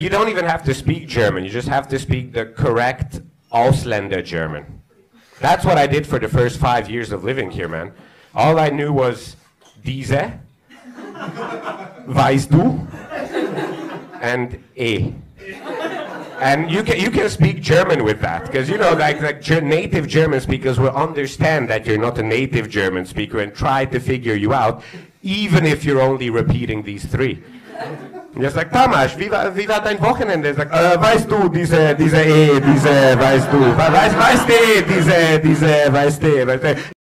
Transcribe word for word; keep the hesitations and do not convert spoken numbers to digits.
You don't even have to speak German. You just have to speak the correct Ausländer German. That's what I did for the first five years of living here, man. All I knew was diese, weißt du, and e. And you can you can speak German with that, because you know, like like ger native German speakers will understand that you're not a native German speaker and try to figure you out, even if you're only repeating these three. Und er sagt, Tamas, wie war, wie war dein Wochenende? Er sagt, äh, weißt du, diese, diese E, diese, weißt du, weißt, weißt du, diese, diese, weißt du, weißt du.